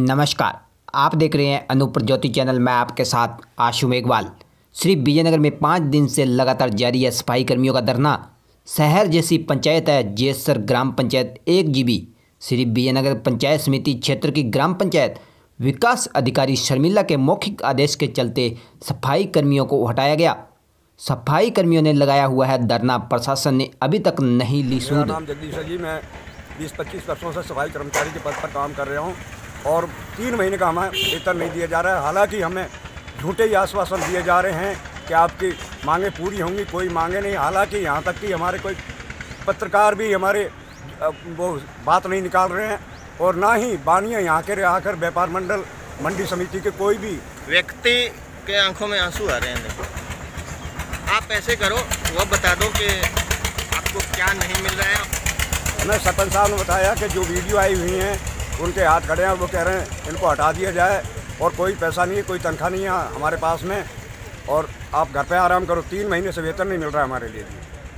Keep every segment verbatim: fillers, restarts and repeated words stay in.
नमस्कार, आप देख रहे हैं अनूप ज्योति चैनल। मैं आपके साथ आशु मेघवाल। श्री विजयनगर में पाँच दिन से लगातार जारी है सफाई कर्मियों का धरना। शहर जैसी पंचायत है जेसर ग्राम पंचायत एक जीबी। श्री विजयनगर पंचायत समिति क्षेत्र की ग्राम पंचायत विकास अधिकारी शर्मिला के मौखिक आदेश के चलते सफाई कर्मियों को हटाया गया। सफाई कर्मियों ने लगाया हुआ है धरना, प्रशासन ने अभी तक नहीं ली सूद। मेरा नाम जगदीश है जी। मैं बीस पच्चीस वर्षों से सफाई कर्मचारी के पद पर काम कर रहा हूँ और तीन महीने का हमें वेतन नहीं दिया जा रहा है। हालांकि हमें झूठे ही आश्वासन दिए जा रहे हैं कि आपकी मांगें पूरी होंगी, कोई मांगे नहीं। हालांकि यहाँ तक कि हमारे कोई पत्रकार भी हमारे वो बात नहीं निकाल रहे हैं और ना ही बानिया यहाँ के आकर व्यापार मंडल मंडी समिति के कोई भी व्यक्ति के आंखों में आंसू आ रहे हैं। आप ऐसे करो, वो बता दो कि आपको क्या नहीं मिल रहा है। हमें सरपंच साहब ने बताया कि जो वीडियो आई हुई हैं उनके हाथ खड़े हैं, वो कह रहे हैं इनको हटा दिया जाए और कोई पैसा नहीं है, कोई तनख्वाह नहीं है हमारे पास में और आप घर पे आराम करो। तीन महीने से वेतन नहीं मिल रहा है हमारे लिए।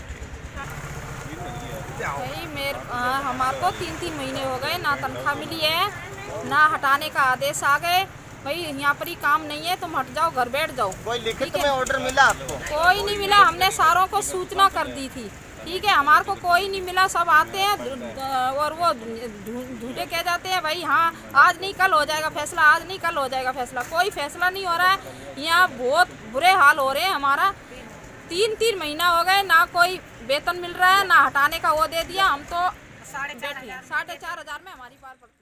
भाई मेरे हमारे को तीन तीन महीने हो गए, ना तनख्वाह मिली है ना हटाने का आदेश आ गए। भाई यहाँ पर ही काम नहीं है, तुम हट जाओ, घर बैठ जाओ। कोई लिखित में ऑर्डर मिला आपको? कोई नहीं मिला। हमने सारों को सूचना कर दी थी, ठीक है। हमारे को कोई नहीं मिला। सब आते हैं और वो झूठे कह जाते हैं भाई हाँ आज नहीं कल हो जाएगा फैसला, आज नहीं कल हो जाएगा फैसला। कोई फैसला नहीं हो रहा है। यहाँ बहुत बुरे हाल हो रहे हैं। हमारा तीन तीन महीना हो गए, ना कोई वेतन मिल रहा है ना हटाने का वो दे दिया। हम तो साढ़े चार साढ़े चार हजार में हमारी पार पड़ती है।